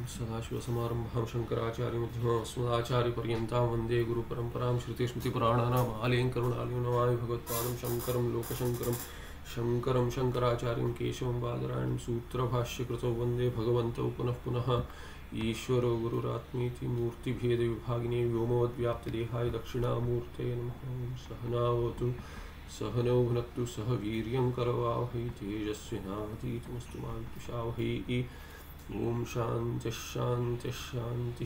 सदाशिवसमारम्भां शङ्कराचार्यमध्यमाम् अस्मदाचार्यपर्यन्तां वन्दे गुरुपरम्परां श्रुतिस्मृतिपुराणानाम् आलयं करुणालयं नमामि भगवत्पादं शङ्करं लोकशङ्करं शङ्करं शङ्कराचार्यं केशवं बादरायणं सूत्रभाष्यकृतौ वन्दे भगवन्तौ पुनः पुनः ईश्वरो गुरुरात्मेति मूर्तिभेदविभागिने व्योमवद्व्याप्तदेहाय दक्षिणामूर्तये नमः। सहनावतु सहनौ भुनक्तु सह वीर्यं करवावहै तेजस्विनावधीतमस्तु मा विद्विषावहै। ओम शांति शांति शांति।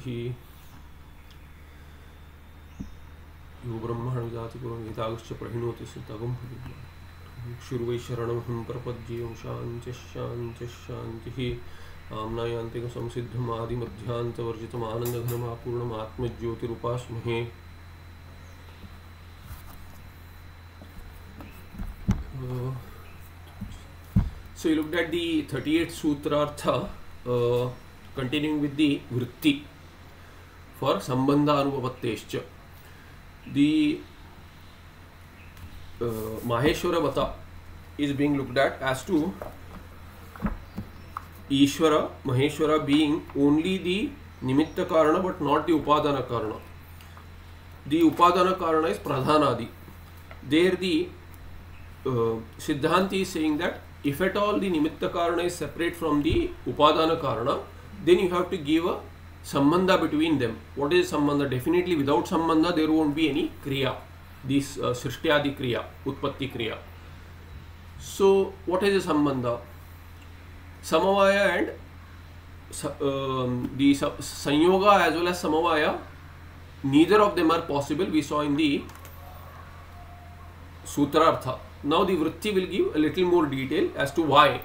यो ब्रह्मण विदाति पुरं गीतागश्च प्रहिणोति सिद्धगं शुर्वै शरणं प्रपद्ये। ओम शांति शांति शांति। आम्नायान्तिकं संसिद्धम् आदिमध्यान्तवर्जितम् आनन्दघनम् आपूर्णम् आत्मज्योतिरुपास्महे। So you looked at the 38th Sutrartha, continuing with the vritti for sambandha anupapattescha. The Maheshwara Vata is being looked at as to Ishvara, Maheshwara being only the Nimitta Karana but not the Upadana Karana. The Upadana Karana is Pradhanadi. There the Siddhanti is saying that if at all the Nimitta Karana is separate from the Upadana Karana, then you have to give a Sambandha between them. What is Sambandha? Definitely without Sambandha there won't be any Kriya. This Srishtyadi Kriya, Utpatti Kriya. So what is a Sambandha? Samavaya and the Sanyoga as well as Samavaya, neither of them are possible. We saw in the Sutrartha. Now the vritti will give a little more detail as to why.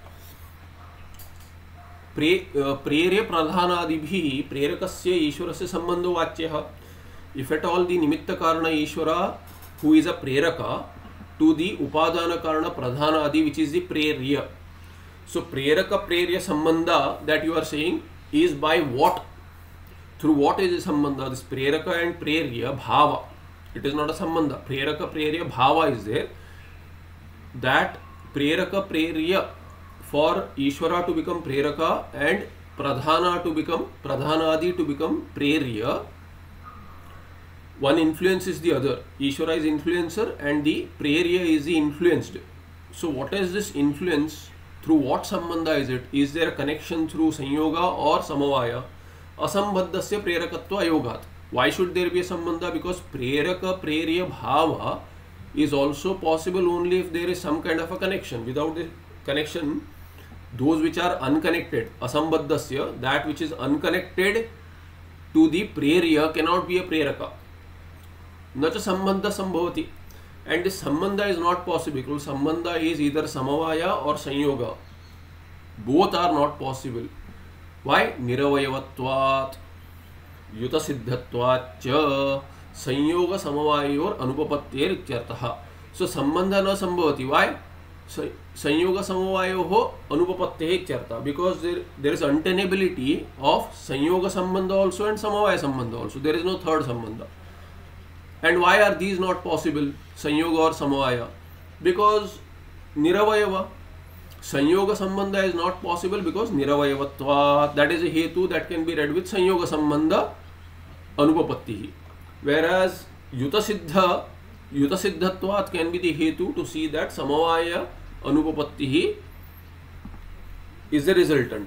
Prerya pradhanadibhi prerakasya ishwarasya sambandho vachyaha. If at all the nimitta karana ishvara, who is a preraka, to the upadana karana pradhanadi, which is the prerya. So preraka prerya sambandha that you are saying is by what? Through what is the sambandha? This preraka and prerya bhava. It is not a sambandha. Preraka prerya bhava is there. That preraka prerya, for Ishvara to become preraka and pradhana to become pradhanadi to become prerya, one influences the other. Ishvara is influencer and the prerya is the influenced. So what is this influence? Through what sambandha is it? Is there a connection through sanyoga or samavaya? Asambandhasya prerakatva ayogat. Why should there be a sambandha? Because preraka prerya bhava is also possible only if there is some kind of a connection. Without the connection, those which are unconnected, asambandhasya, that which is unconnected to the prerya cannot be a preraka. Nacha sambandha sambhavati. And this sambandha is not possible because sambandha is either samavaya or sanyoga. Both are not possible. Why? Niravayavatvat yuta siddhatvat cha संयोग समवायोर अनुपपत्तेर इत्यर्थः. So संबंध न संभवति. Why? संयोग समवायो हो अनुपपत्तेः इत्यर्थः. Because there is untenability of संयोग संबंध also and समवाय संबंध also. There is no third संबंध. And why are these not possible? संयोग और समवाय. Because निरवयव. संयोग संबंध is not possible because निरवयवत्वात्. That is a hetu that can be read with संयोग संबंध अनुपपत्तिः. Whereas yuta siddhatvat can be the hetu to see that samavaya anupapattihi is the resultant.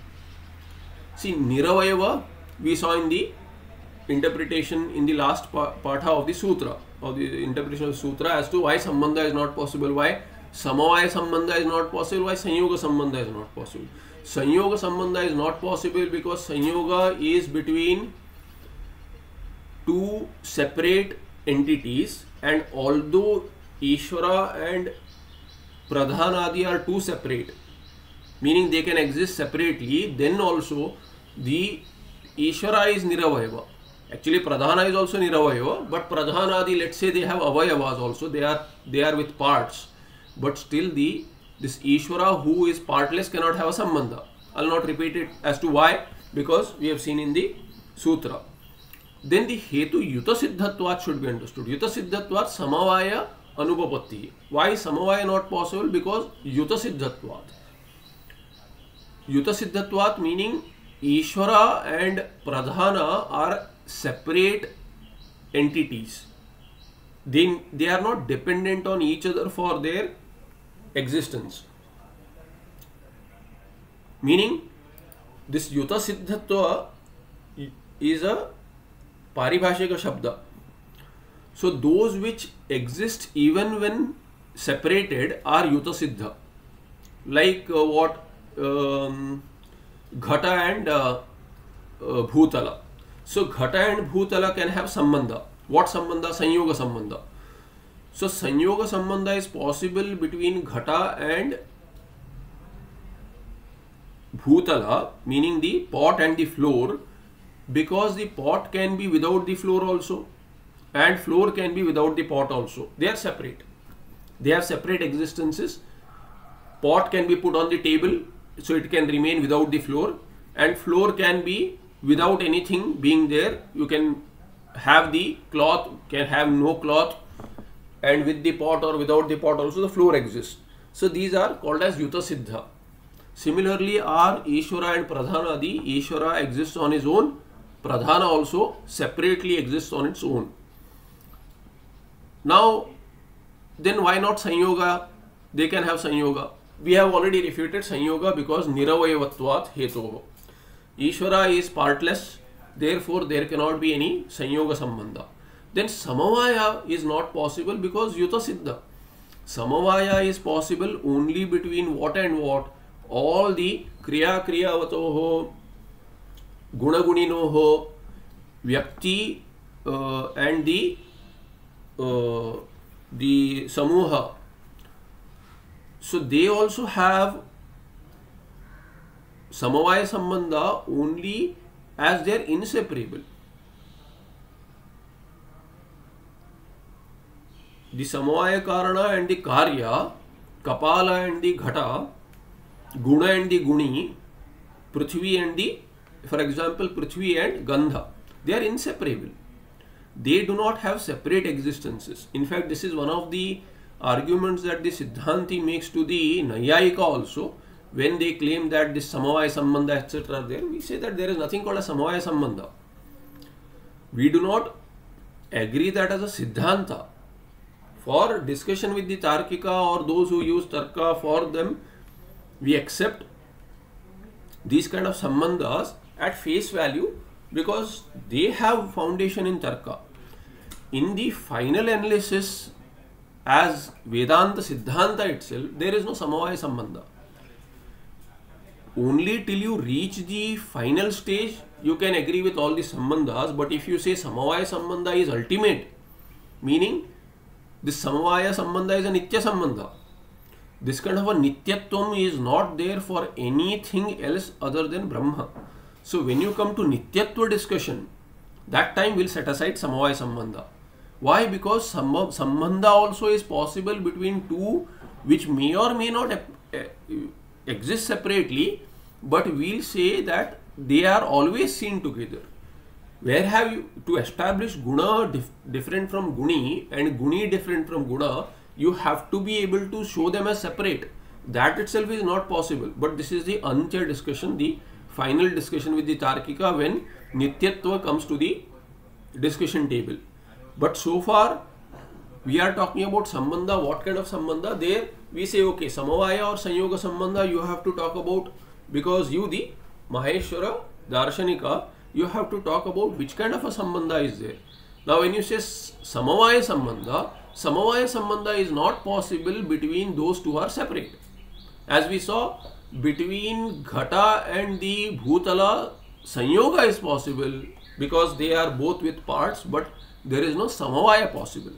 See, niravayava we saw in the interpretation in the last partha of the sutra, of the interpretation of the sutra, as to why sambandha is not possible, why samavaya sambandha is not possible, why sanyoga sambandha is not possible. Sanyoga sambandha is not possible because sanyoga is between two separate entities, and although Ishvara and Pradhanadi are two separate, meaning they can exist separately, then also the Ishvara is Niravayava. Actually Pradhana is also Niravayava, but Pradhanadi, let's say they have Avayavas also, they are with parts, but still this Ishvara who is partless cannot have a Sambandha. I will not repeat it as to why, because we have seen in the Sutra. Then the hetu yuta siddhatvat should be understood. Yuta siddhatvat samavaya anupapatti. Why is samavaya not possible? Because yuta siddhatvat. Yuta siddhatvat meaning Ishvara and Pradhana are separate entities. They are not dependent on each other for their existence. Meaning, this Yuta Siddhatva is a paribhashika shabda. So those which exist even when separated are Yuta Siddha. Like what Ghata and Bhutala. So Ghata and Bhutala can have Sambandha. What Sambandha? Sanyoga Sambandha. So Sanyoga Sambandha is possible between Ghata and Bhutala, meaning the pot and the floor, because the pot can be without the floor also and floor can be without the pot also. They are separate. They have separate existences. Pot can be put on the table, so it can remain without the floor, and floor can be without anything being there. You can have the cloth, can have no cloth, and with the pot or without the pot also the floor exists. So these are called as Yuta Siddha. Similarly, are Ishvara and Pradhana. The Ishvara exists on his own, Pradhana also separately exists on its own. Now, then why not Sanyoga? They can have Sanyoga. We have already refuted Sanyoga because Niravayavatvat Hetoho. Ishvara is partless, therefore there cannot be any Sanyoga Sambandha. Then Samavaya is not possible because Yuta Siddha. Samavaya is possible only between what and what? All the Kriya Kriyavatoho, Guna Guninoho, Vyakti and the Samuha. So they also have Samavaya Sambandha only as they are inseparable. The Samavaya Karana and the Karya, Kapala and the Ghata, Guna and the Guni, Prithvi and the, for example, Prithvi and Gandha, they are inseparable. They do not have separate existences. In fact, this is one of the arguments that the Siddhanti makes to the Nayayika also. When they claim that this Samavaya Sambandha etc. are there, we say that there is nothing called a Samavaya Sambandha. We do not agree that as a Siddhanta. For discussion with the Tarkika or those who use Tarka, for them we accept these kind of Sambandhas at face value because they have foundation in Tarka. In the final analysis as Vedanta Siddhanta itself, there is no Samavaya Sambandha. Only till you reach the final stage, you can agree with all the Sambandhas, but if you say Samavaya Sambandha is ultimate, meaning this Samavaya Sambandha is a Nitya Sambandha. This kind of a Nityatvam is not there for anything else other than Brahma. So when you come to Nityatva discussion, that time we'll set aside Samavaya Sambandha. Why? Because Sambandha also is possible between two which may or may not exist separately, but we'll say that they are always seen together. Where have you to establish Guna different from Guni and Guni different from Guna? You have to be able to show them as separate. That itself is not possible. But this is the Antya discussion, the final discussion with the Tarkika when Nityatva comes to the discussion table. But so far, we are talking about Sambandha. What kind of Sambandha? There we say, okay, Samavaya or Sanyoga Sambandha you have to talk about, because you, the Maheshwara Darshanika, you have to talk about which kind of a Sambandha is there. Now when you say Samavaya Sambandha is not possible between those two are separate. As we saw, between Ghata and the Bhutala, Sanyoga is possible because they are both with parts, but there is no Samavaya possible.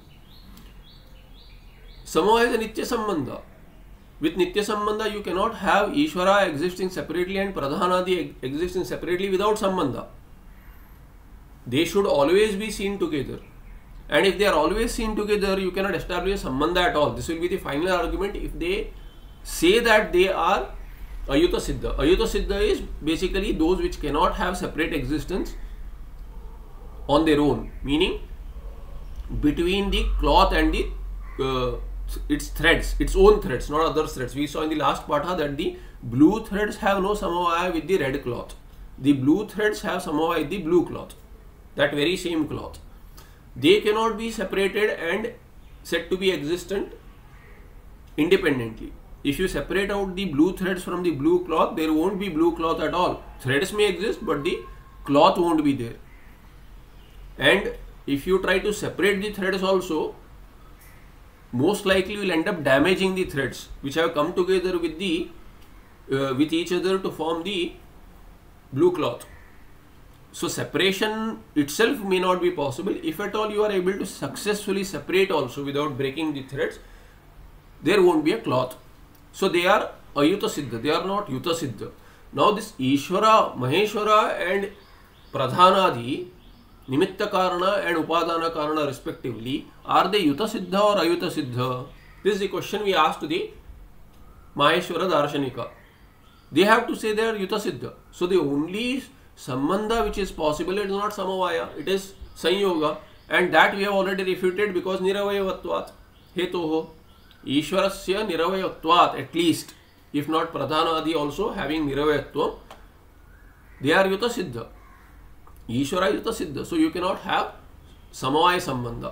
Samavaya is a Nitya Sambandha. With Nitya Sambandha, you cannot have Ishvara existing separately and Pradhanadi existing separately without Sambandha. They should always be seen together. And if they are always seen together, you cannot establish a Sambandha at all. This will be the final argument if they say that they are Ayuta Siddha. Ayuta Siddha is basically those which cannot have separate existence on their own. Meaning, between the cloth and the its threads, its own threads, not other threads. We saw in the last patha that the blue threads have no Samavaya with the red cloth. the blue threads have samavayit the blue cloth, that very same cloth. They cannot be separated and said to be existent independently. If you separate out the blue threads from the blue cloth, there won't be blue cloth at all. Threads may exist, but the cloth won't be there. And if you try to separate the threads also, most likely you will end up damaging the threads which have come together with the with each other to form the blue cloth. So separation itself may not be possible. If at all you are able to successfully separate also without breaking the threads, there won't be a cloth. So they are ayuta siddha, they are not yuta siddha. Now this Ishvara, Maheshwara and Pradhanadi, Nimitta Karana and Upadana Karana respectively, are they yuta siddha or ayuta siddha? This is the question we asked to the Maheshwara Darshanika. They have to say they are yuta siddha. So the only sambandha which is possible is not samavaya, it is sanyoga, and that we have already refuted because niravayavatvat hetoho. Ishwarasya niravayatvat, at least, if not Pradhanadi also having niravayatvam, they are yuta siddha. Ishvara yuta siddha. So you cannot have samavaya sambandha.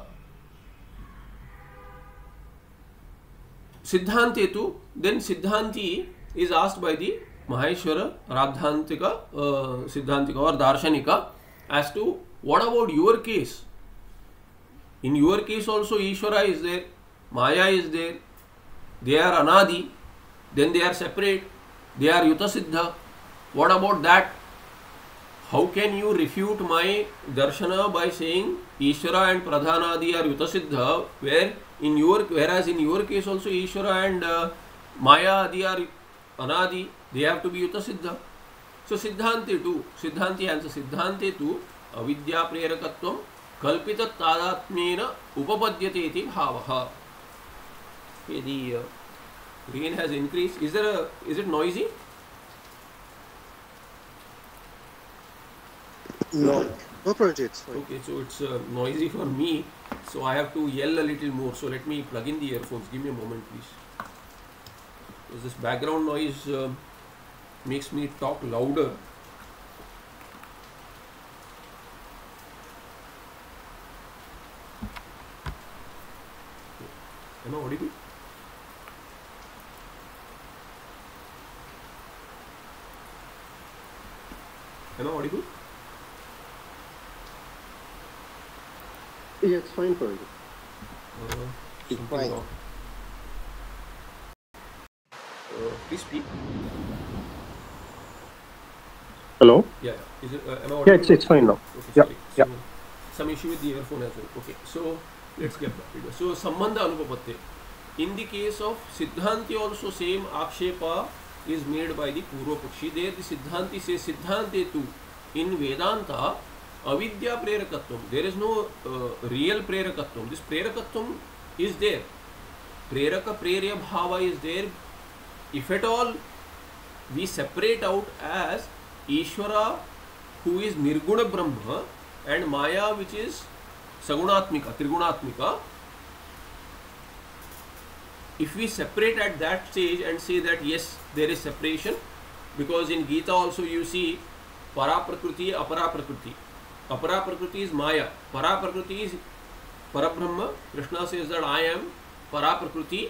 Siddhante tu, then Siddhanti is asked by the Maheshwara, Radhantika, Siddhantika or Darshanika as to what about your case? In your case also Ishvara is there, Maya is there, they are Anadi, then they are separate, they are Yuta Siddha. What about that? How can you refute my Darshana by saying Ishvara and Pradhanadi are Yuta Siddha, whereas in your case also Ishvara and Maya Adi are Anadi, they have to be Yuta Siddha. So Siddhante too, Siddhanti answer, Siddhante too, Avidya Prerakatvam Kalpita Tadatmena Upapadyate iti bhavaha. Okay, the rain has increased. Is it noisy? No, no Pranaji, it's fine. Okay, so it's noisy for me, so I have to yell a little more. So let me plug in the earphones. Give me a moment, please. Because this background noise makes me talk louder. Am I audible? Am I audible? Yeah, it's fine for you. It's fine. Please speak. Hello? Yeah. Is it? Am I audible? Yeah, it's fine now. Okay, Yeah, sorry. yeah. So, some issue with the earphone as well. Okay, so let's get back to it. So Sambandha Anupapatte. In the case of Siddhanti also same Akshepa is made by the Purva Pakshi. There the Siddhanti says Siddhante tu. In Vedanta, Avidya Prerakatvam. There is no real Prerakatvam. This Prerakatvam is there. Preraka Prerya Bhava is there. If at all we separate out as Ishvara who is Nirguna Brahma and Maya which is Sagunatmika, Trigunatmika, if we separate at that stage and say that yes, there is separation, because in Gita also you see Paraprakriti, Aparaprakriti. Aparaprakriti is Maya, Paraprakriti is Parabrahma. Krishna says that I am Paraprakriti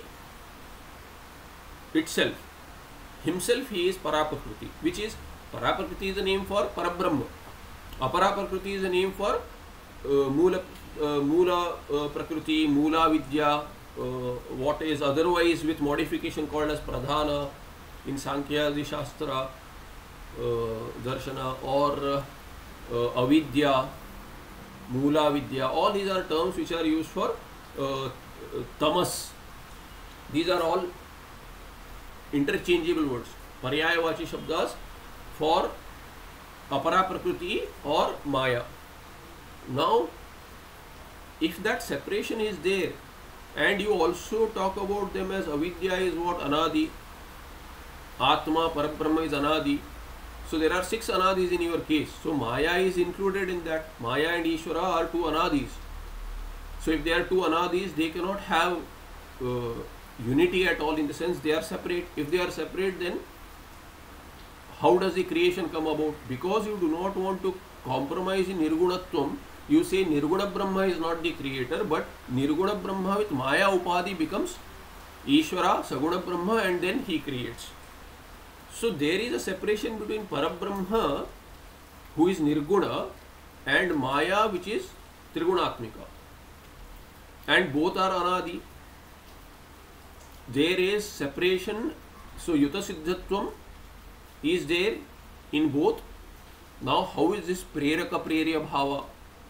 itself. Himself he is Paraprakriti, which is Paraprakriti is the name for Parabrahma. Aparaprakriti is the name for Mula Prakriti, Mula Vidya, what is otherwise with modification called as Pradhana in Sankhya Shastra, Darshana, or Avidya, Mula Vidya. All these are terms which are used for Tamas. These are all interchangeable words, Paryayavachi Shabdas for Apara Prakriti or Maya. Now, if that separation is there, and you also talk about them as Avidya is what? Anadi, Atma, Parabrahma is Anadi. So there are 6 Anadis in your case. So Maya is included in that. Maya and Ishvara are 2 Anadis. So if they are 2 Anadis, they cannot have unity at all, in the sense they are separate. If they are separate, then How does the creation come about? Because you do not want to compromise in Nirgunatvam, you say Nirguna Brahma is not the creator, but Nirguna Brahma with Maya Upadhi becomes Ishvara, Saguna Brahma, and then he creates. So there is a separation between Parabrahma, who is Nirguna, and Maya, which is Trigunatmika. And both are Anadi. There is separation. So Yuta Siddhatvam is there in both. Now how is this Preraka Prerya Bhava?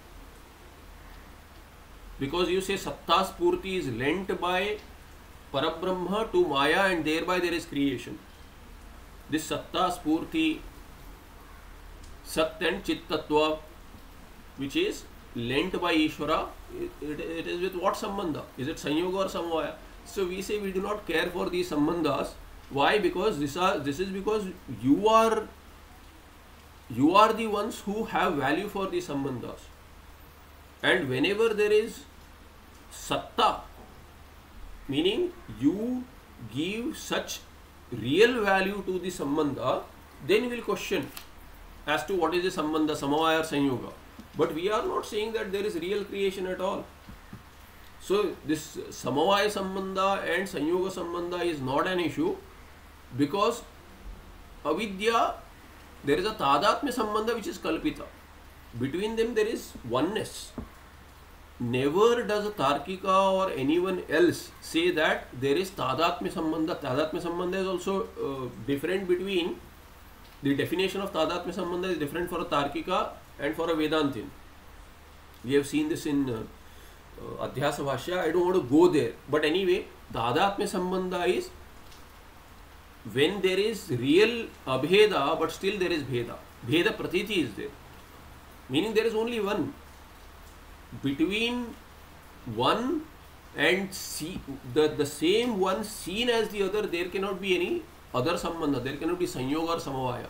Because you say Satta Spurti is lent by Parabrahma to Maya, and thereby there is creation. This Satta Spurti, Sat and Chit Tattva, which is lent by Ishvara, it is with what Sambandha? Is it Sanyoga or Samvaya? So we say we do not care for these Sambandhas. Why? Because this is because you are the ones who have value for these Sambandhas. And whenever there is Satta, meaning you give such real value to the Sambandha, then we will question as to what is the Sambandha, Samavaya or Sanyoga. But we are not saying that there is real creation at all. So this Samavaya Sambandha and Sanyoga Sambandha is not an issue, because Avidya, there is a Tadatmya Sambandha which is Kalpita. Between them there is oneness. Never does a Tarkika or anyone else say that there is Tadatmya Sambandha. Tadatmya Sambandha is also different between, the definition of Tadatmya Sambandha is different for a Tarkika and for a Vedantin. We have seen this in Adhyasa Bhashya. I don't want to go there. But anyway, Tadatmya Sambandha is when there is real Abheda, but still there is Bheda. Bheda Pratiti is there. Meaning there is only one. Between one and the same one seen as the other, there cannot be any other Sambandha. There cannot be Sanyoga or Samavaya.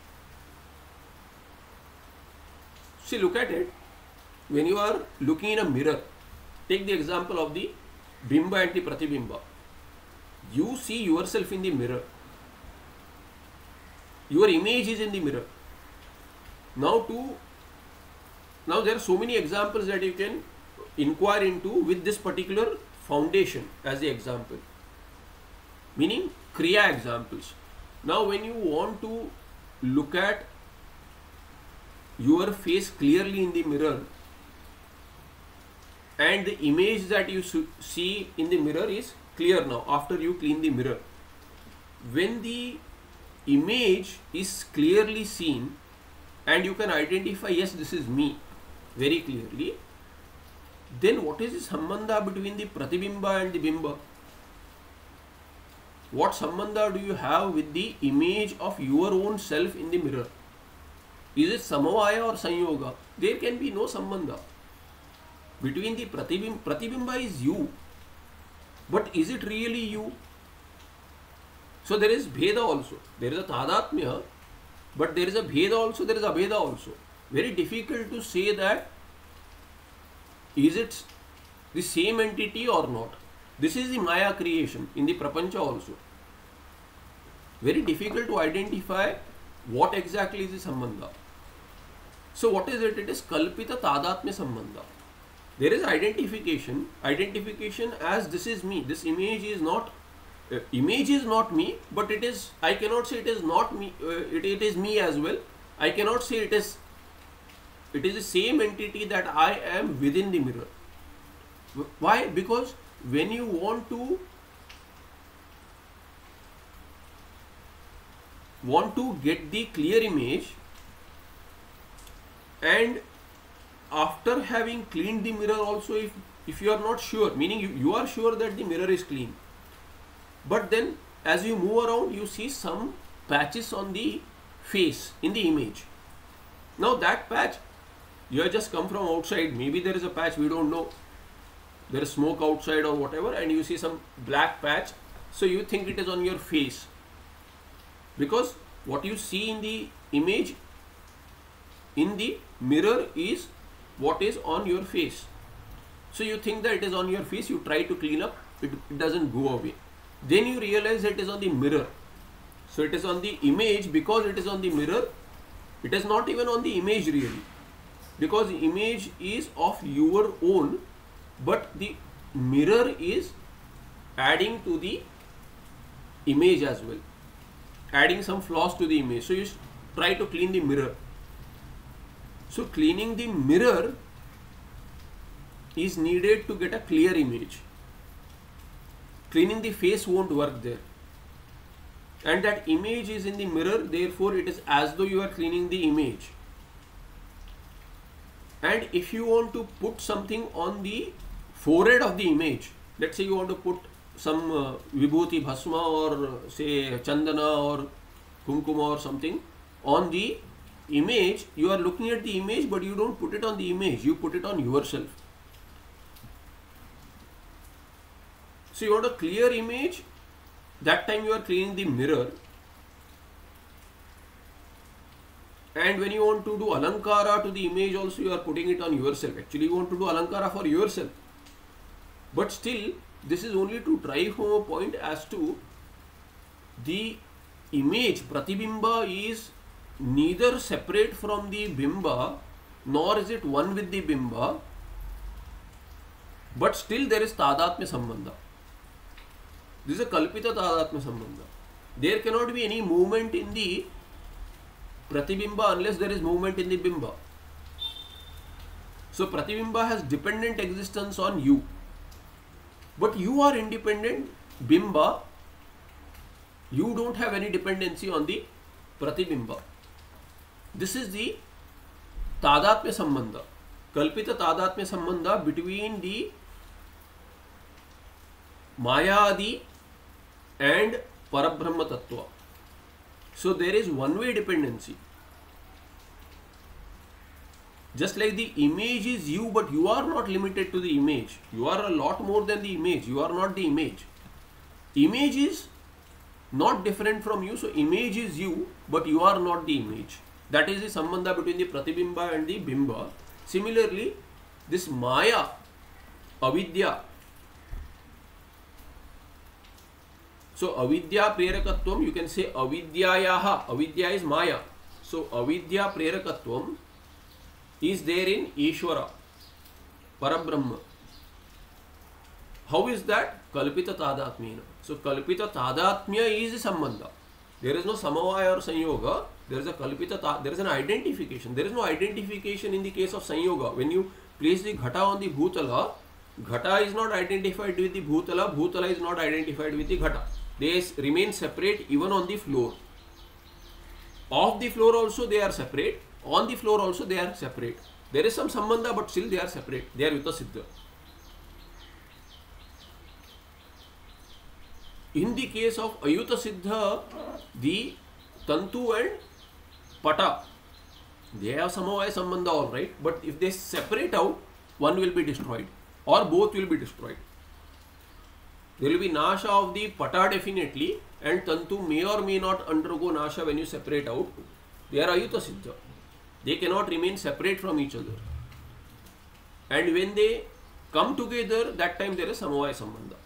See, look at it. When you are looking in a mirror, take the example of the Bimba and the Pratibimba. You see yourself in the mirror. Your image is in the mirror. Now there are so many examples that you can inquire into with this particular foundation as the example. Meaning Kriya examples. Now when you want to look at your face clearly in the mirror, and the image that you see in the mirror is clear now after you clean the mirror. When the image is clearly seen and you can identify, yes, this is me very clearly, then what is the sambandha between the Pratibimba and the Bimba? What sambandha do you have with the image of your own self in the mirror? Is it Samavaya or Sanyoga? There can be no sambandha. Between the Pratibimba is you, but is it really you? So there is Bheda also. There is a Tadatmya, but there is a Bheda also, there is a Bheda also. Very difficult to say that is it the same entity or not. This is the Maya creation in the Prapancha also. Very difficult to identify what exactly is the Sambandha. So what is it? It is Kalpita Tadatmya Sambandha. There is identification as this is me. This image is not me, but it is, I cannot say it is not me, it is me as well. I cannot say it is the same entity that I am within the mirror. Why? Because when you want to get the clear image, and after having cleaned the mirror also, if you are not sure, meaning you are sure that the mirror is clean, but then as you move around you see some patches on the face in the image. Now that patch, you have just come from outside, maybe there is a patch, we don't know, there is smoke outside or whatever, and you see some black patch, so you think it is on your face, because what you see in the image in the mirror is what is on your face. So you think that it is on your face, you try to clean up, it doesn't go away. Then you realize that it is on the mirror. So it is on the image. Because it is on the mirror, it is not even on the image really, because the image is of your own, but the mirror is adding to the image as well, adding some flaws to the image. So you try to clean the mirror. So cleaning the mirror is needed to get a clear image. Cleaning the face won't work there, and that image is in the mirror, therefore it is as though you are cleaning the image. And if you want to put something on the forehead of the image, let's say you want to put some vibhuti bhasma or say chandana or kumkuma or something on the image, you are looking at the image, but you don't put it on the image, you put it on yourself. So you want a clear image, that time you are cleaning the mirror. And when you want to do alankara to the image also, you are putting it on yourself. Actually you want to do alankara for yourself, but still this is only to drive home a point as to the image. Pratibimba is neither separate from the bimba, nor is it one with the bimba, but still there is tadatmya sambandha. This is a kalpita tadatmya sambandha. There cannot be any movement in the pratibimba unless there is movement in the bimba. So pratibimba has dependent existence on you, but you are independent. Bimba, you don't have any dependency on the pratibimba. This is the tadatmya sambandha, kalpita tadatmya sambandha between the Mayadi and Parabrahma Tattva. So there is one-way dependency. Just like the image is you, but you are not limited to the image. You are a lot more than the image. You are not the image. Image is not different from you. So image is you, but you are not the image. That is the sambandha between the pratibimba and the bimba. Similarly, this Maya, avidya. So avidya prerakatvam, you can say avidyayaha. Avidya is Maya. So avidya prerakatvam is there in Ishvara, Parabrahma. How is that? Kalpita tadatmena. So kalpita tadatmya is sambandha. There is no samavaya or sanyoga. There is a kalpita, there is an identification. There is no identification in the case of sanyoga. When you place the ghata on the bhutala, ghata is not identified with the bhutala, bhutala is not identified with the ghata. They remain separate even on the floor. Off the floor also they are separate. On the floor also they are separate. There is some sambandha, but still they are separate. They are yuta siddha. In the case of ayuta siddha, the tantu and pata, they have samavaya sambandha all right, but if they separate out, one will be destroyed or both will be destroyed. There will be nasha of the pata definitely, and tantu may or may not undergo nasha when you separate out. They are ayuta siddha. They cannot remain separate from each other. And when they come together, that time there is samavaya sambandha.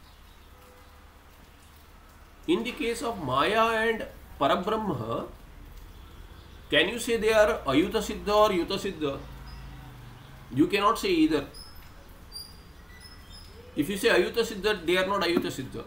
In the case of Maya and Parabrahma, can you say they are ayuta siddha or yuta siddha? You cannot say either. If you say ayuta siddha, they are not ayuta siddha.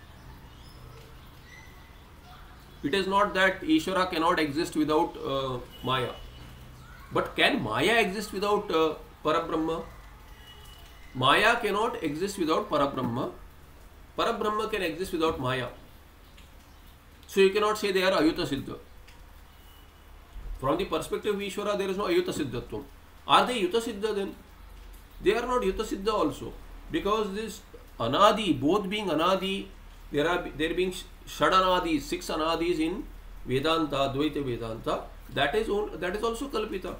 It is not that Ishvara cannot exist without Maya. But can Maya exist without Parabrahma? Maya cannot exist without Parabrahma. Parabrahma can exist without Maya. So you cannot say they are ayuta siddha. From the perspective of Ishvara, there is no ayuta siddhatvam. Are they yuta siddha then? They are not yuta siddha also. Because this anadi, both being anadi, there being shadanadis, 6 anadis in Vedanta, Dvaita Vedanta, that is also kalpita.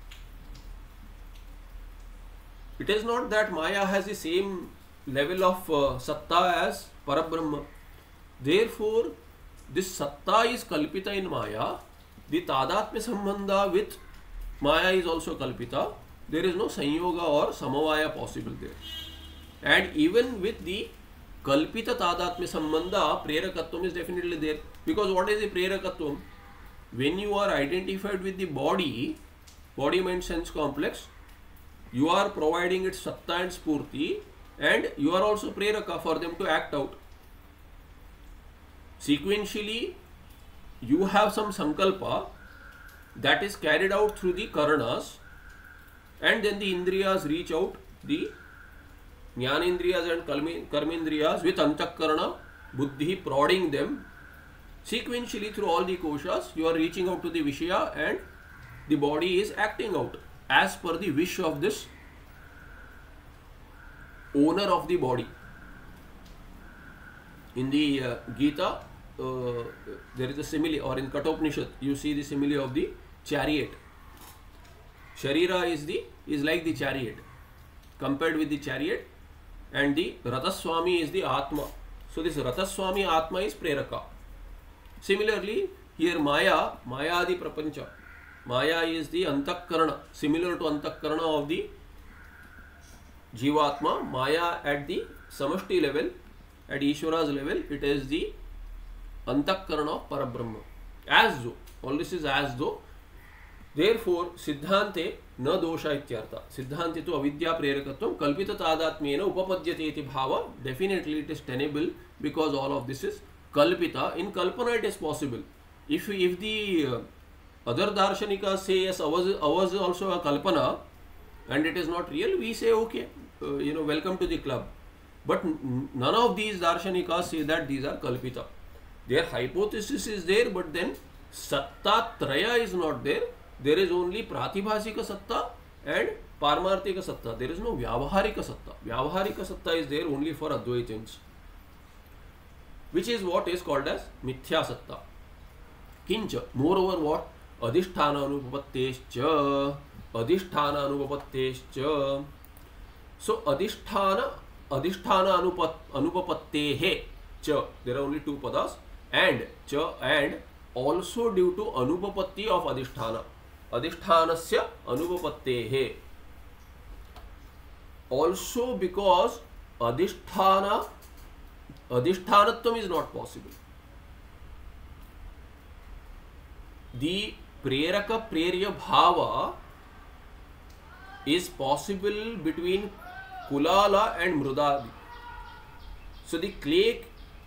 It is not that Maya has the same level of satta as Parabrahma. Therefore, this satta is kalpita in Maya. The tadatmya sambandha with Maya is also kalpita. There is no sanyoga or samavaya possible there. And even with the kalpita tadatmya sambandha, prerakatvam is definitely there. Because what is the prerakatvam? When you are identified with the body, body mind sense complex, you are providing it satta and spurti, and you are also preraka for them to act out. Sequentially, you have some sankalpa that is carried out through the karanas, and then the indriyas reach out, the jnanendriyas and karmendriyas with antakarana, buddhi prodding them. Sequentially through all the koshas, you are reaching out to the vishaya, and the body is acting out as per the wish of this owner of the body. In the Gita, there is a simile, or in Kathopanishad, you see the simile of the chariot. Sharira is like the chariot, compared with the chariot, and the Rathaswami is the Atma. So this Rathaswami Atma is Preraka. Similarly, here Maya the Prapancha. Maya is the Antakarana, similar to Antakarana of the Jivatma. Maya at the Samashti level, at Ishvara's level, it is the Antakarana of Parabrahma. As though, all this is as though. Therefore, Siddhante na dosha ityartha. Siddhante to avidya prerakatvam kalpita tadatmena upapadyate iti bhava. Definitely it is tenable, because all of this is kalpita. In kalpana it is possible. If the other darshanikas say yes, ours is also a kalpana and it is not real, we say okay, welcome to the club. But none of these darshanikas say that these are kalpita. Their hypothesis is there, but then satta traya is not there. There is only pratibhasika satta and parmarthika satta. There is no vyavaharika satta. Vyavaharika satta is there only for advaitins, which is what is called as mithya satta. Kincha, moreover, what? Adhisthana anupapattescha. So adhisthana anupapattehe cha. There are only two padas, and cha, and also due to anupapatti of adhisthana. Adhishthanasya anupapattehe. Also because adhishthanattvam is not possible. The preraka prerya bhava is possible between kulala and mrudadi. So the clay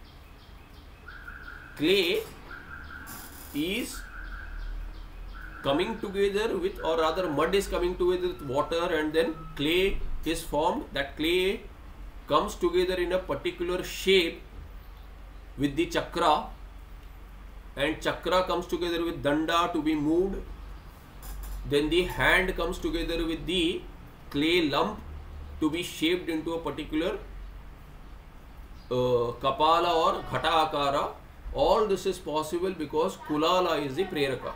is coming together with, or rather mud is coming together with water, and then clay is formed. That clay comes together in a particular shape with the chakra, and chakra comes together with danda to be moved. Then the hand comes together with the clay lump to be shaped into a particular kapala or ghata akara. All this is possible because kulala is the preraka.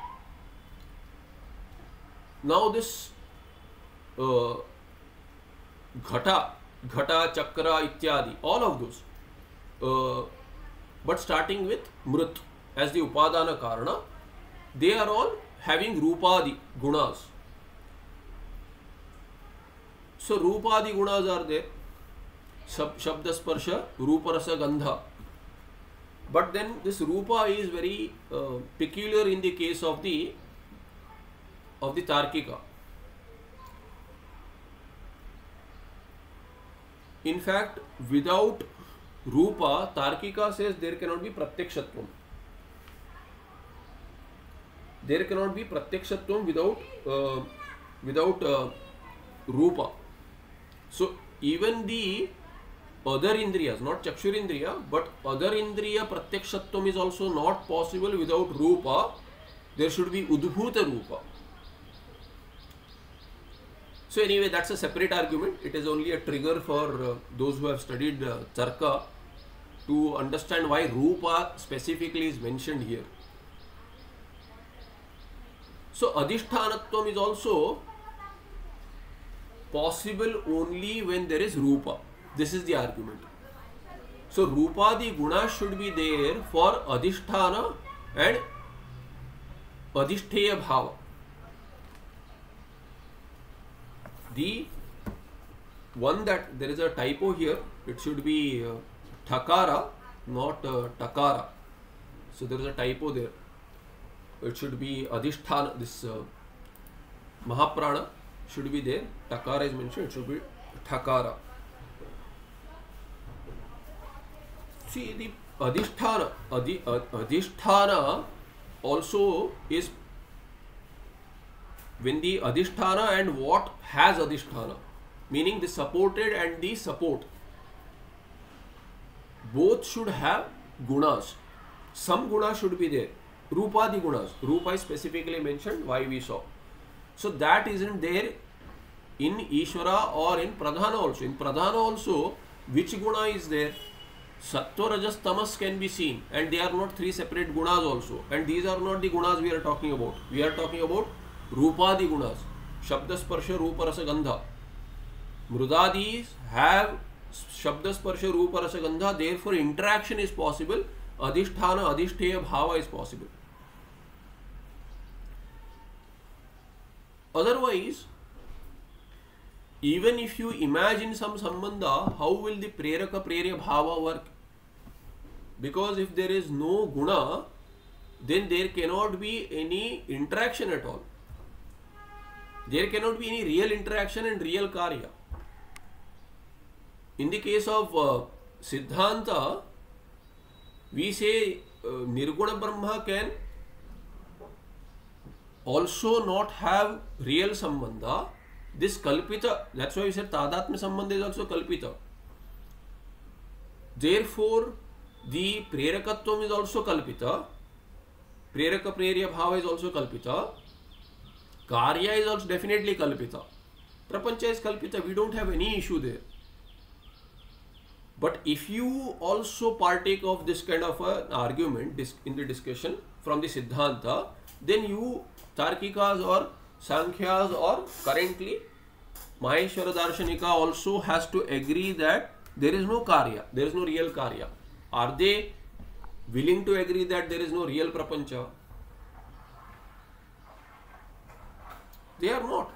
Now this ghata, chakra, ityadi, all of those, but starting with mrut as the upadana karana, they are all having rupadi gunas. So rupadi gunas are there, shabda sparsha, rupa rasa gandha. But then this rupa is very peculiar in the case of the Tarkika. In fact, without rupa, Tarkika says there cannot be pratyakshatvam. There cannot be pratyakshatvam without rupa. So even the other indriyas, not chakshurindriya, but other indriya pratyakshatvam is also not possible without rupa. There should be udbhuta rupa. So anyway, that's a separate argument. It is only a trigger for those who have studied Tarka to understand why rupa specifically is mentioned here. So adhishthanatvam is also possible only when there is rupa. This is the argument. So rupadi guna should be there for adhisthana and adhishtheya bhava. The one that there is a typo here, it should be Thakara, not Takara. So there is a typo there. It should be Adhisthana. This Mahaprana should be there. Takara is mentioned. It should be Thakara. See, the Adhisthana. Adhisthana also is when the Adhisthana and what has Adhisthana, meaning the supported and the support, both should have gunas. Some guna should be there. Rupadi gunas. Rupa is specifically mentioned, why we saw. So that isn't there in Ishvara or in Pradhana also. In Pradhana also, which guna is there? Sattva, Rajas, Tamas can be seen, and they are not three separate gunas also. And these are not the gunas we are talking about. We are talking about Rupadi gunas. Shabda, Sparsha, Rupa, Rasa, Gandha. Mrudadis have Shabda, Sparsha, Rupa, Rasa, Gandha. Therefore, interaction is possible. Adhisthana, Adhishtheya, Bhava is possible. Otherwise, even if you imagine some sambandha, how will the preraka prerya bhava work? Because if there is no guna, then there cannot be any interaction at all. There cannot be any real interaction and real karya. In the case of Siddhanta, we say Nirguna Brahma can also not have real sambandha. This kalpita, that's why we said tadatmya sambandha is also kalpita. Therefore, the prerakatvam is also kalpita. Preraka prerya bhava is also kalpita. Karya is also definitely kalpita. Prapancha is kalpita. We don't have any issue there. But if you also partake of this kind of an argument in the discussion from the Siddhanta, then you Tarkikas or Sankhyas or currently Maheshwara Darshanika also has to agree that there is no karya, there is no real karya. Are they willing to agree that there is no real prapancha? They are not.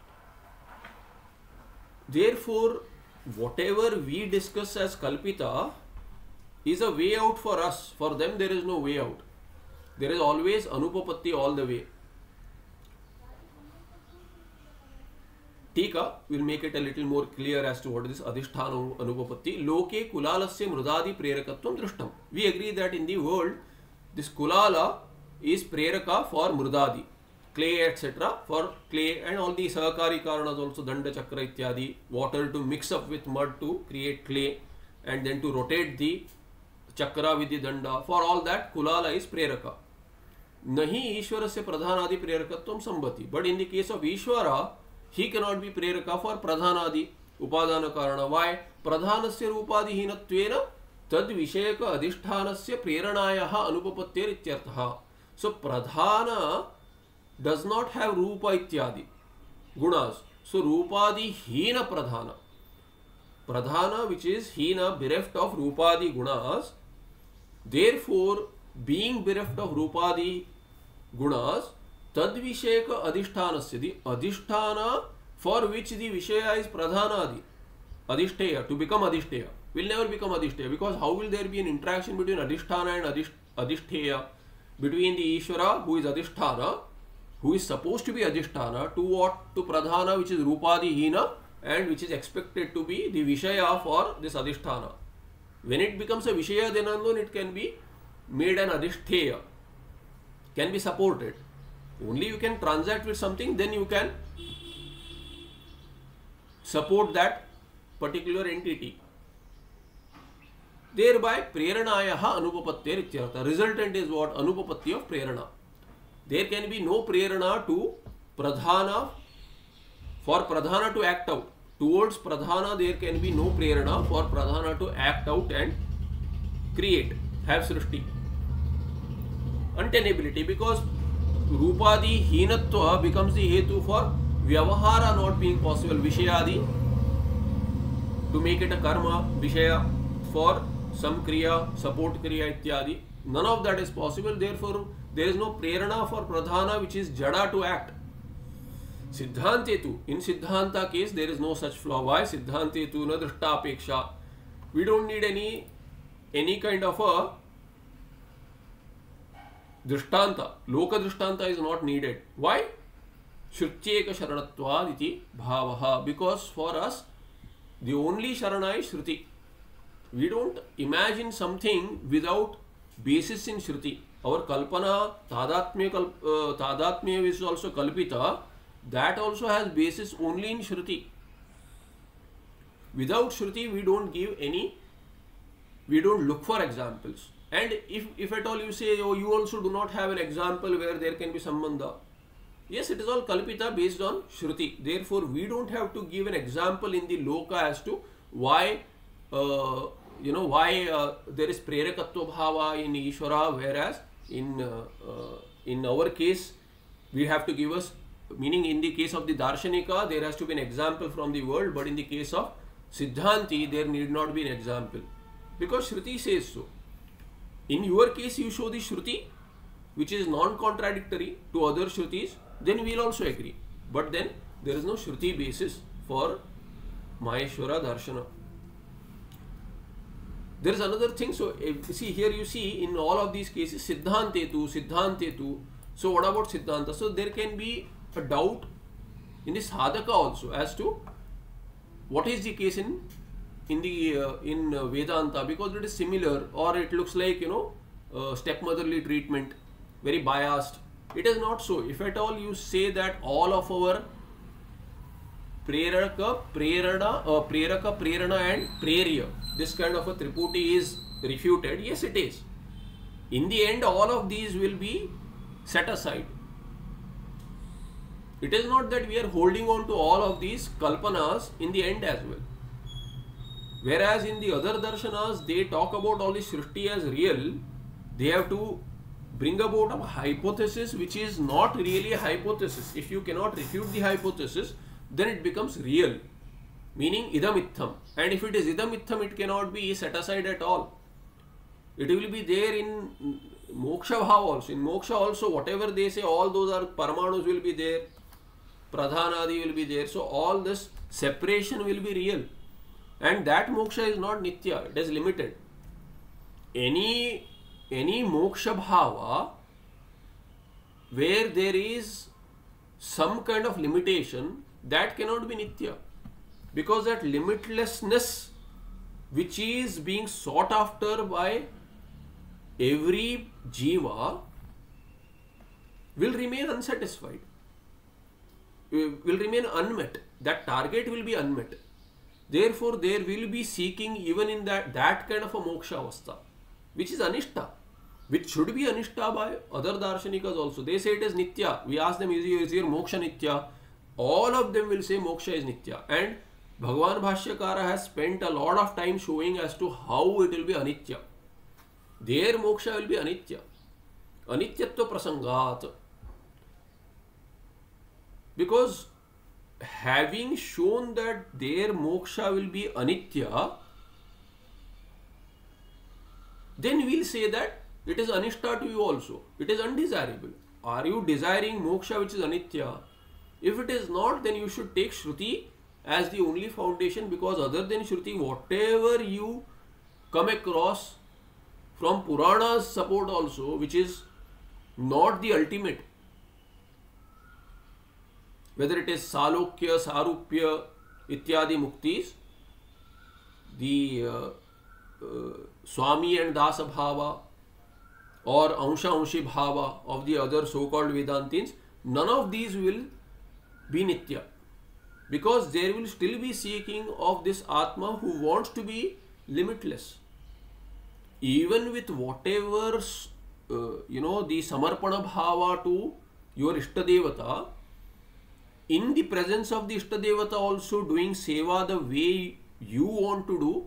Therefore, whatever we discuss as kalpita is a way out for us. For them, there is no way out. There is always anupapatti all the way. Tika will make it a little more clear as to what is adhisthana anupapatti. Loke kulalasya mrudadi prerakatvam drishtam. We agree that in the world, this kulala is preraka for mrudadi, clay, etc. For clay and all the sahakari karanas also, danda, chakra, ityadi, water to mix up with mud to create clay and then to rotate the chakra with the danda. For all that, kulala is preraka. Nahi Ishwarasya pradhanadi prerakatvam sambhati. But in the case of Ishvara, he cannot be preraka for pradhanadi upadana karana. Why? Pradhanasya rupadi hinatvena tad vishayaka adhishthanasya preranayaha anupapattir ityartha. So pradhana does not have rupa ityadi gunas. So rupadi hina pradhana. Pradhana, which is hina, bereft of rupadi gunas. Therefore, being bereft of rupadi gunas, tad vishayaka adhishthanasya, the adhisthana for which the vishaya is pradhanadi, adhishtheya, to become adhishtheya, will never become adhishtheya, because how will there be an interaction between adhisthana and adhishtheya, between the Ishvara who is adhisthana, who is supposed to be adhisthana, to what? To pradhana, which is rupadi hina and which is expected to be the vishaya for this adhisthana. When it becomes a vishaya, then alone it can be made an adhishtheya, can be supported. Only you can transact with something, then you can support that particular entity. Thereby, preranayaha anupapattir ityartha. Resultant is what? Anupapatti of prerana. There can be no prerana to pradhana, for pradhana to act out. Towards pradhana, there can be no prerana for pradhana to act out and create, have srishti. Untenability, because rupadi hinatva becomes the hetu for vyavahara not being possible. Vishayadi, to make it a karma, vishaya for some kriya, support kriya ityadi. None of that is possible. Therefore, there is no prerana for pradhana, which is jada, to act. Siddhantetu, in Siddhanta case, there is no such flaw. Why? Siddhantetu na drishtapeksha. We don't need any any kind of a drishtanta, loka drishtanta is not needed. Why? Shrutyeka sharanatvad iti bhavaha. Because for us, the only sharana is Shruti. We don't imagine something without basis in Shruti. Our kalpana, tadatmya is also kalpita. That also has basis only in Shruti. Without Shruti, we don't look for examples. And if at all you say, oh, you also do not have an example where there can be sambandha. Yes, it is all kalpita based on Shruti. Therefore, we don't have to give an example in the loka as to why, there is prerakatva bhava in Ishvara, whereas in our case, we have to give us, meaning in the case of the Darshanika, there has to be an example from the world, but in the case of Siddhanti, there need not be an example. Because Shruti says so. In your case, you show the Shruti, which is non-contradictory to other Shrutis, then we will also agree. But then, there is no Shruti basis for Maheshwara Darshana. There is another thing. So, see here you see in all of these cases, Siddhantetu. So, what about Siddhanta? So, there can be a doubt in the sadhaka also as to what is the case in Vedanta, because it is similar, or it looks like stepmotherly treatment, very biased. It is not so. If at all you say that all of our preraka, prerana and prerya, this kind of a triputi is refuted, yes it is. In the end, all of these will be set aside. It is not that we are holding on to all of these kalpanas in the end as well. Whereas in the other darshanas, they talk about all the shrishti as real. They have to bring about a hypothesis which is not really a hypothesis. If you cannot refute the hypothesis, then it becomes real, meaning idamitham. And if it is idamitham, it cannot be set aside at all. It will be there in moksha bhava also. In moksha also, whatever they say, all those are paramanus will be there, pradhanadi will be there. So all this separation will be real. And that moksha is not nitya, it is limited. Any moksha bhava where there is some kind of limitation, that cannot be nitya. Because that limitlessness which is being sought after by every jiva will remain unsatisfied, will remain unmet. That target will be unmet. Therefore, there will be seeking even in that kind of a moksha avastha, which is anishta, which should be anishta by other darshanikas also. They say it is nitya. We ask them, is your moksha nitya? All of them will say moksha is nitya. And Bhagavan Bhashyakara has spent a lot of time showing as to how it will be anitya. Their moksha will be anitya. Anityatva prasangat. Because having shown that their moksha will be anitya, then we will say that it is anishta to you also. It is undesirable. Are you desiring moksha which is anitya? If it is not, then you should take Shruti as the only foundation, because other than Shruti, whatever you come across from Purana's support also, which is not the ultimate, whether it is Salokya, Sarupya, Ityadi Muktis, the Swami and Dasa Bhava, or Ansha Anshi Bhava of the other so-called Vedantins, none of these will be Nitya. Because there will still be seeking of this Atma who wants to be limitless. Even with whatever, the Samarpana Bhava to your Ishtadevata, in the presence of the Ishtadevata also doing seva the way you want to do,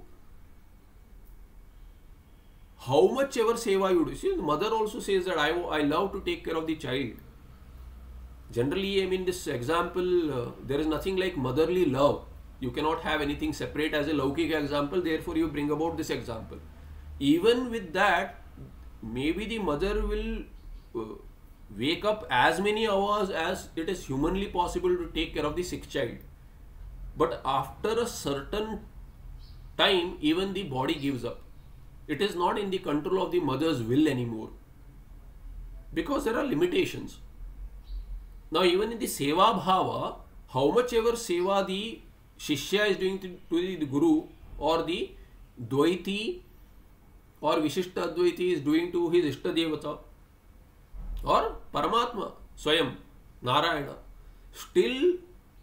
how much ever seva you do. See, the mother also says that I love to take care of the child. Generally, I mean, this example, there is nothing like motherly love. You cannot have anything separate as a Laukika example, therefore you bring about this example. Even with that, maybe the mother will wake up as many hours as it is humanly possible to take care of the sick child. But after a certain time, even the body gives up. It is not in the control of the mother's will anymore, because there are limitations. Now even in the seva bhava, how much ever seva the shishya is doing to the guru, or the dvaiti or vishishta advaiti is doing to his ishta devata, or Paramatma Swayam Narayana, still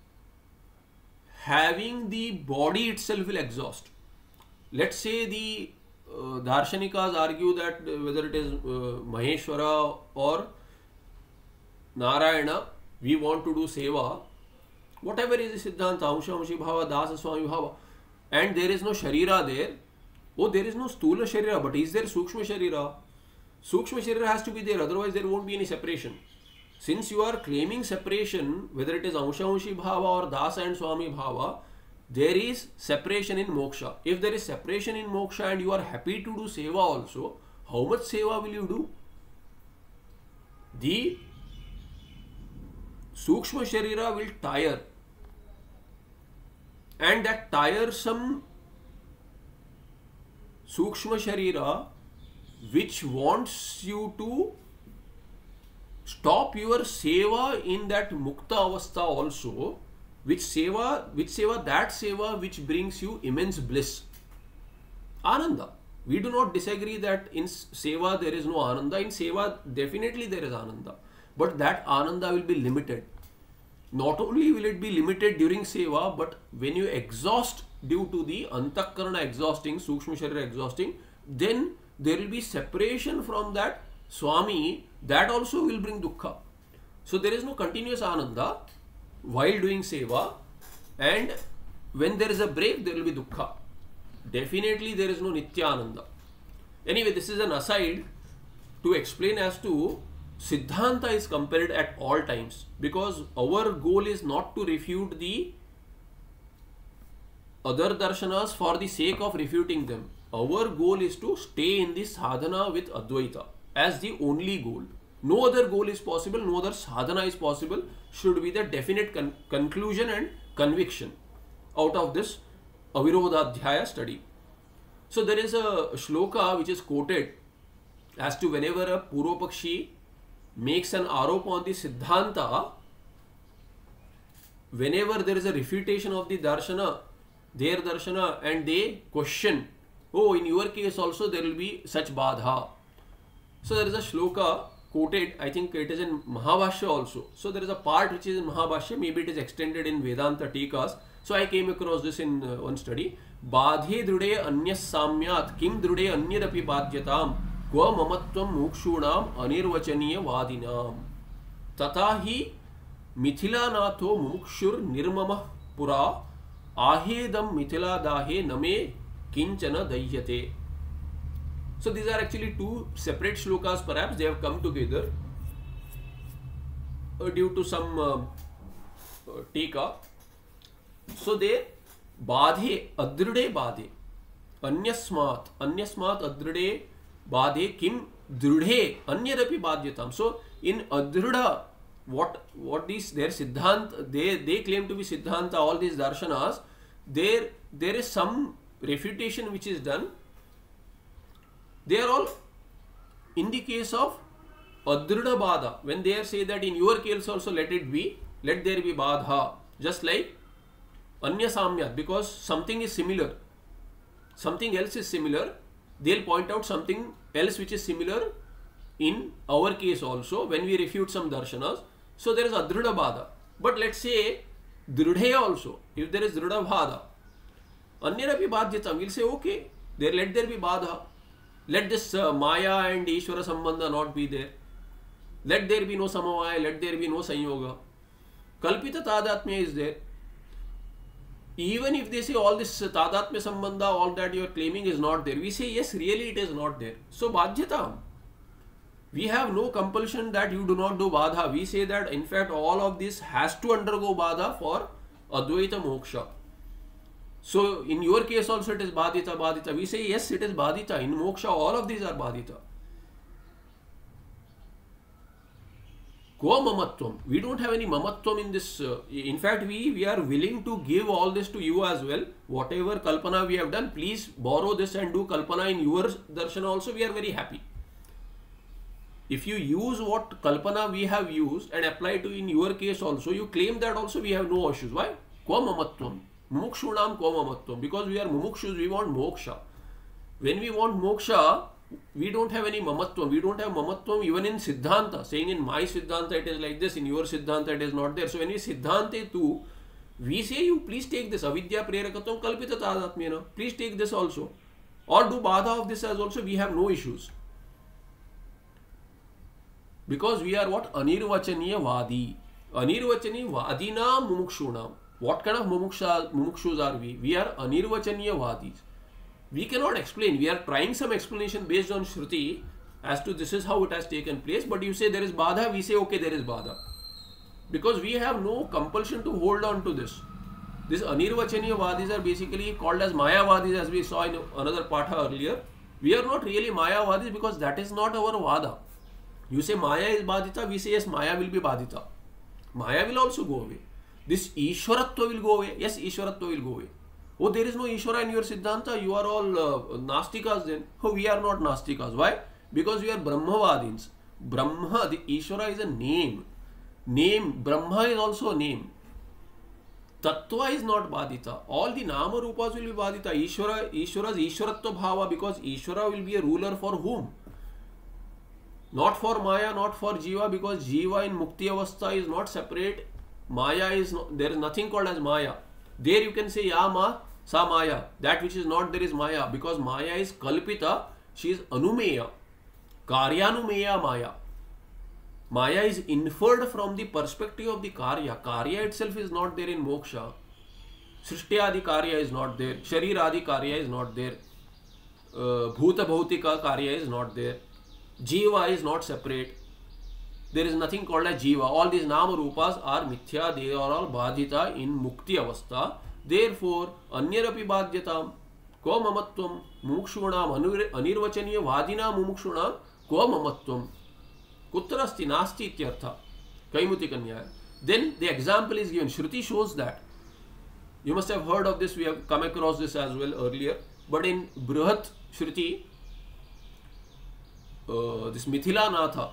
having the body itself will exhaust. Let's say the Darshanikas argue that whether it is Maheshwara or Narayana, we want to do seva, whatever is the Siddhanta, Amsha Amshi Bhava, Dasa Swami Bhava, and there is no Sharira there. Oh, there is no Stula Sharira, but is there Sukshma Sharira? Sukshma Sharira has to be there, otherwise there won't be any separation. Since you are claiming separation, whether it is Amsha Amshi Bhava or Dasa and Swami Bhava, there is separation in moksha. If there is separation in moksha and you are happy to do seva also, how much seva will you do? The Sukshma Sharira will tire, and that tiresome Sukshma Sharira which wants you to stop your seva in that mukta avastha also, which seva, that seva which brings you immense bliss, ananda. We do not disagree that in seva there is no ananda. In seva definitely there is ananda, but that ananda will be limited. Not only will it be limited during seva, but when you exhaust due to the antakarana exhausting, sukshma sharira exhausting, then there will be separation from that Swami. That also will bring dukkha. So there is no continuous ananda while doing seva, and when there is a break there will be dukkha. Definitely there is no nityananda. Anyway, this is an aside to explain as to Siddhanta is compared at all times, because our goal is not to refute the other darshanas for the sake of refuting them. Our goal is to stay in the sadhana with Advaita as the only goal. No other goal is possible, no other sadhana is possible, should be the definite conclusion and conviction out of this Avirodhadhyaya study. So there is a shloka which is quoted as to whenever a Purvapakshi makes an arop on the Siddhanta, whenever there is a refutation of the darshana, their darshana, and they question, oh, in your case also there will be such badha. So there is a shloka quoted, I think it is in Mahabhashya also. So there is a part which is in Mahabhashya, maybe it is extended in Vedanta Tikas. So I came across this in one study. Badhe drude anyas samyat kim drude anyadapi badhyatam kva mamatvam mukshunam anirvachaniya vadinam tatahi mithilanatho mumukshur nirmamah pura ahedam mithila dahe name kinchana dahyate. So these are actually two separate shlokas, perhaps they have come together due to some tika. So they badhe adrude badhe anyasmat adrude badhe kim drudhe anyadapi badhyatam. So in adruda, what is their siddhant, they claim to be siddhanta, all these darshanas, there is some refutation which is done. They are all in the case of adruda badha, when they say that in your case also let there be badha, just like anya samyat, because something is similar, something else is similar, they'll point out something else which is similar in our case also when we refute some darshanas. So there is adruda badha. But let's say drudhe also, if there is druda badha, anyadapi badhyatam, we'll say okay, let there be badha. Let this Maya and Ishvara Sambandha not be there. Let there be no Samavaya, let there be no Sanyoga. Kalpita Tadatmya is there. Even if they say all this Tadatmya Sambandha, all that you are claiming is not there, we say yes, really it is not there. So Bhajyatam. We have no compulsion that you do not do Badha. We say that in fact all of this has to undergo Badha for Advaita Moksha. So in your case also it is badhita. We say yes, it is badhita. In moksha all of these are badhita. Ko mamatvam. We don't have any mamatvam in this. In fact, we are willing to give all this to you as well. Whatever kalpana we have done, please borrow this and do kalpana in your darshan also. We are very happy. If you use what kalpana we have used and apply to in your case also, you claim that also, we have no issues. Why? Ko mamatvam. Mumukshunam ko mamatvam. Because we are mumukshus, we want moksha. When we want moksha, we don't have any mamatvam. We don't have mamatvam even in Siddhanta. Saying in my Siddhanta it is like this, in your Siddhanta it is not there. So when we Siddhante too, we say you please take this. Avidya prerakatvam kalpita tadatmena. Please take this also. Or do badha of this as also. We have no issues. Because we are what? Anirvachaniya vadi. Anirvachaniya vadina mumukshunam. What kind of mumukshus are we? We are anirvachaniya vadis. We cannot explain. We are trying some explanation based on Shruti as to this is how it has taken place. But you say there is badha, we say okay, there is badha. Because we have no compulsion to hold on to this. These anirvachaniya vadis are basically called as mayavadis, as we saw in another patha earlier. We are not really mayavadis because that is not our vada. You say Maya is badita, we say yes, Maya will be badita. Maya will also go away. This Ishwaratva will go away. Yes, Ishwaratva will go away. Oh, there is no Ishvara in your Siddhanta, you are all Nastikas then. Oh, we are not Nastikas. Why? Because we are Brahmavadins. Brahma, the Ishvara is a name. Name, Brahma is also a name. Tattva is not badita. All the Nama Rupas will be badita. Ishvara's Ishwaratva bhava, because Ishvara will be a ruler for whom? Not for Maya, not for Jiva, because Jiva in Mukti Avastha is not separate. Maya is not, there is nothing called as Maya. There you can say Yama, Sa Maya. That which is not there is Maya, because Maya is Kalpita, she is Anumeya. Karyanumeya Maya. Maya is inferred from the perspective of the Karya. Karya itself is not there in Moksha. Srishti Adi Karya is not there. Sharir Adi Karya is not there. Bhuta Bhautika Karya is not there. Jiva is not separate. There is nothing called as Jiva. All these Nama Rupas are Mithya. They are all Badhita in Mukti Avastha. Therefore, Anyarapi Badhyatam, Ko Mamatvam, Mumukshunam, Anirvachaniya Vadina Mumukshunam, Ko Mamatvam. Kutrasti Nasti Ityartha. Kaimuti Kanyaya. Then the example is given. Shruti shows that. You must have heard of this. We have come across this as well earlier. But in Brihat Shruti, this Mithilanatha,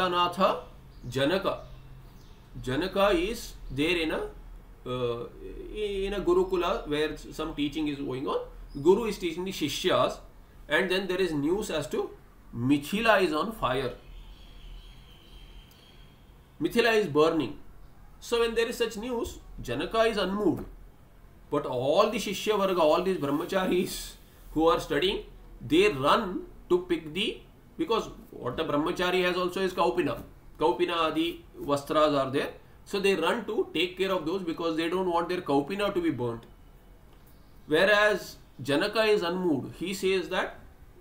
Janaka is there in a Gurukula where some teaching is going on. Guru is teaching the Shishyas, and then there is news as to Mithila is on fire. Mithila is burning. So when there is such news, Janaka is unmoved. But all the Shishya Varga, all these Brahmacharis who are studying, they run to pick the, because what the Brahmachari has also is Kaupina. Kaupina Adi Vastras are there. So they run to take care of those because they don't want their Kaupina to be burnt. Whereas Janaka is unmoved. He says that,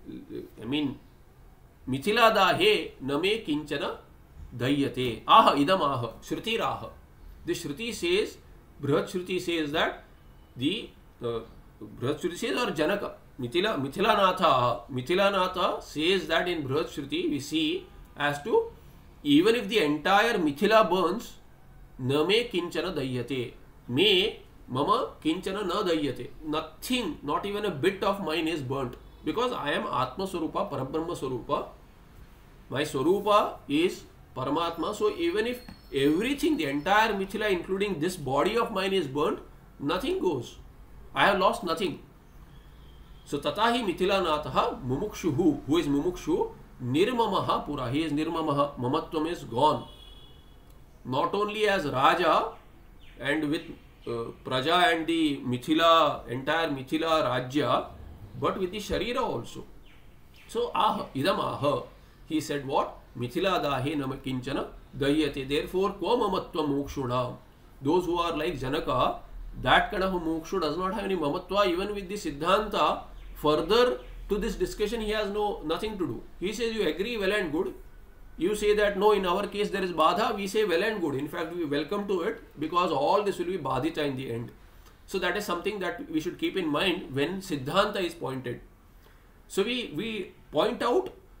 Mithila dahe name kinchana dahyate. Aha idam aha. Shruti raha. The Shruti says, Brihat Shruti says that the Brihat Shruti says or Janaka. Mithilanatha says that in Brihat Shruti we see as to even if the entire Mithila burns, na me kinchana dahyate. Me mama kinchana na dahyate. Nothing, not even a bit of mine is burnt. Because I am Atma Swarupa, Parabrahma Swarupa. My Swarupa is Paramatma. So even if everything, the entire Mithila including this body of mine is burnt, nothing goes. I have lost nothing. So tatahi Mithilanatha mumukshuhu, who is mumukshu, nirmamaha pura, he is nirmamaha, mamatvam is gone. Not only as Raja and with Praja and the Mithila, entire Mithila Rajya, but with the Sharira also. So aha, idam aha, he said what? Mithila dahe namakinchana dahyate. Therefore, ko mamatva mukshuna. Those who are like Janaka, that kind of a mukshu does not have any mamatva. Even with the Siddhanta, further to this discussion, he has nothing to do. He says, you agree, well and good. You say that no, in our case there is badha. We say well and good. In fact, we welcome to it because all this will be badhita in the end. So that is something that we should keep in mind when Siddhanta is pointed. So we point out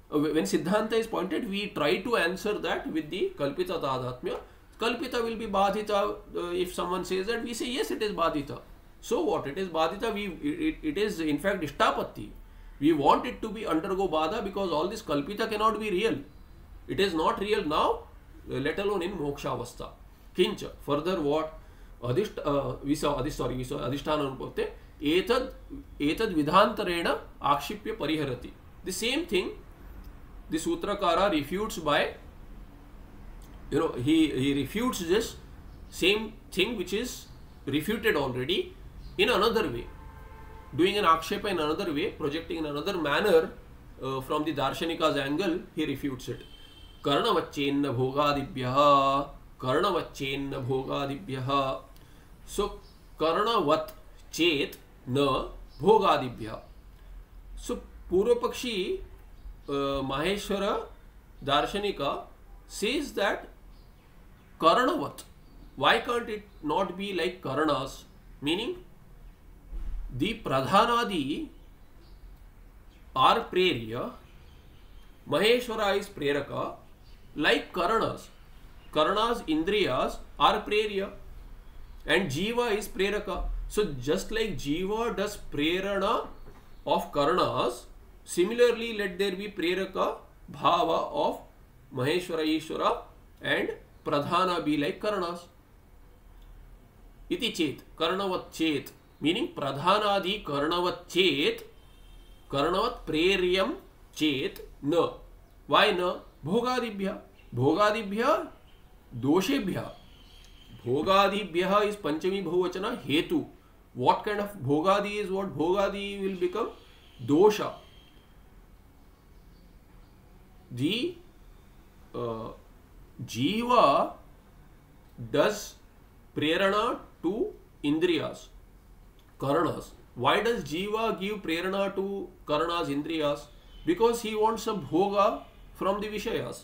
when Siddhanta is pointed, we try to answer that with the Kalpita Tadhatmya. Kalpita will be Badhita. If someone says that, we say yes, it is Badhita. So what? It is Badhita. It is in fact Ishtapatti. We want it to be undergo Badha because all this Kalpita cannot be real. It is not real now, let alone in Moksha Avastha. Kincha. Further what? We saw Adhisthana Anupavte. Etad Vidhantarena Akshipya Pariharati. The same thing the Sutrakara refutes by, he refutes this same thing which is refuted already in another way, doing an akshepa in another way, projecting in another manner from the Darshanika's angle. He refutes it. Karnavachenna bhogadibhyaha. So karnavat chet na bhogadibhya. So Purvapakshi Maheshwara Darshanika says that Karanavat. Why can't it not be like Karanas? Meaning, the Pradhanadi are Prerya, Maheshwara is Preraka, like Karanas. Karanas, Indriyas are Prerya, and Jiva is Preraka. So, just like Jiva does Prerana of Karanas, similarly, let there be Preraka Bhava of Maheshwara Ishvara and Pradhana be like Karanas. Iti chet, Karnavat chet, meaning Pradhanadi Karnavat chet, Karnavat Preryam chet na. Why na? Bhogadibhya. Bhogadibhya doshebhya. Bhogadibhya is Panchami Bhuvachana hetu. What kind of Bhogadi is what? Bhogadi will become dosha. The Jiva does prerana to Indriyas, Karanas. Why does Jiva give prerana to Karanas, Indriyas? Because he wants a bhoga from the Vishayas.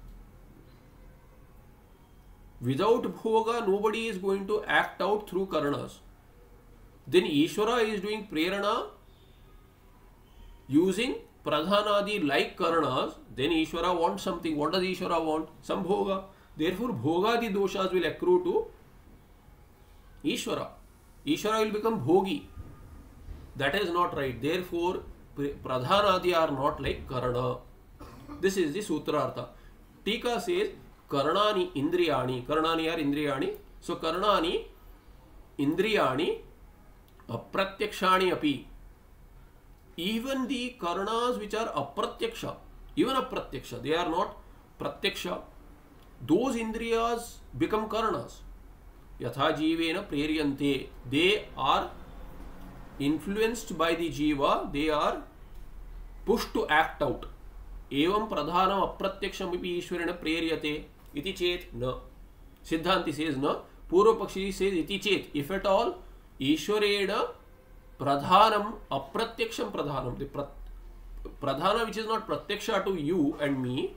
Without bhoga, nobody is going to act out through Karanas. Then Ishvara is doing prerana using Pradhanadi like Karanas. Then Ishvara wants something. What does Ishvara want? Some bhoga. Therefore, bhogadi doshas will accrue to Ishvara. Ishvara will become bhogi. That is not right. Therefore, Pradhanadi are not like Karana. This is the Sutrartha. Tika says, Karanani Indriyani. Karanani are Indriyani. So, Karanani Indriyani Apratyakshani api. Even the Karanas which are Apratyaksha, even Apratyaksha, they are not Pratyaksha. Those Indriyas become Karanas. Yatha Jivena Preryante. They are influenced by the Jiva. They are pushed to act out. Evam Pradhanam Apratyaksham ipi Ishwarena Preryate. Iti chet na. Siddhanti says na. Purvapakshi says iti chet. If at all, Ishwarena Pradhanam Apratyaksham Pradhanam. The Pradhana which is not Pratyaksha to you and me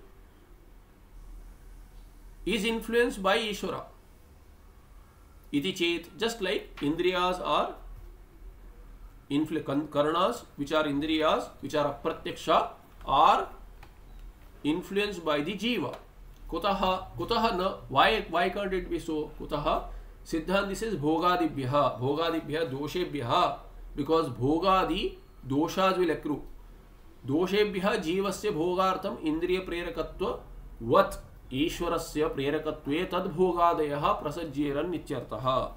is influenced by Ishvara. Iti chet. Just like Indriyas are Karanas which are Indriyas which are Apratyaksha are influenced by the Jiva. Kutaha na. Why can't it be so? Kutaha. Siddhanti says Bhogadibhya. Bhogadibhya doshebhya. Because Bhogadi doshas will accrue. Doshebhya jivasya bhogartham indriya prerakatva vat Ishwarasya prerakatve tad bhogadayaha prasajjeran nityartaha.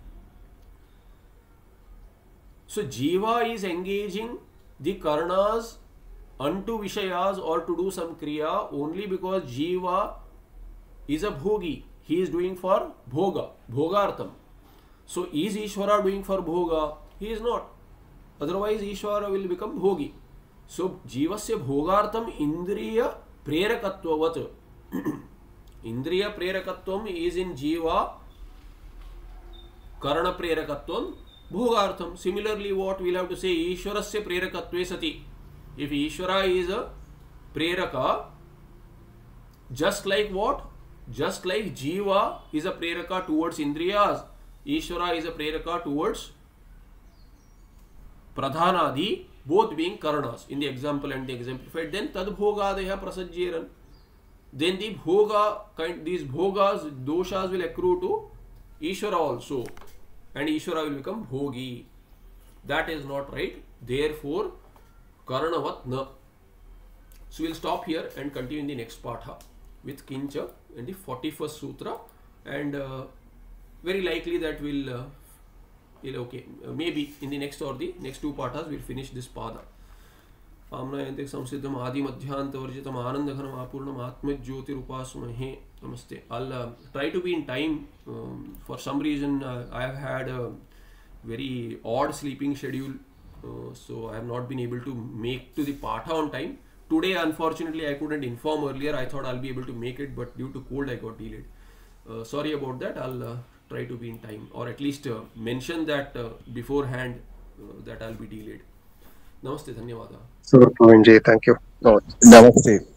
So Jiva is engaging the Karanas unto Vishayas or to do some Kriya only because Jiva is a Bhogi. He is doing for Bhoga, Bhogartham. So is Ishvara doing for Bhoga? He is not. Otherwise Ishvara will become Bhogi. So Jivasya Bhogartham Indriya Prerakatvavat. Indriya Prerakatvam is in Jiva, Karana Prerakatvam Bhogartham. Similarly, what we will have to say, Ishwarasya Prerakatve sati. If Ishvara is a Preraka, just like what? Just like Jiva is a Preraka towards Indriyas, Ishvara is a Preraka towards Pradhanadi. both being karanas in the example and the exemplified, then tad bhogadeha prasajjeran. Then the these bhogas, doshas will accrue to Ishvara also, and Ishvara will become bhogi. That is not right. Therefore, karanavat na. So we'll stop here and continue in the next patha with Kincha and the 41st sutra, and very likely that we'll maybe in the next or the next two pathas we'll finish this pada. आम्नायन्ते संसिद्धम आदि मध्यांत वर्जितम आनंदघनम आपूर्णम आत्मज्योतिरुपासमहे. Namaste. I'll try to be in time. For some reason I have had a very odd sleeping schedule, so I have not been able to make to the patha on time. Today unfortunately I couldn't inform earlier. I thought I'll be able to make it, but due to cold I got delayed. Sorry about that. I'll try to be in time, or at least mention that beforehand that I'll be delayed. Namaste, धन्यवाद. So, Praveen ji, thank you. Namaste.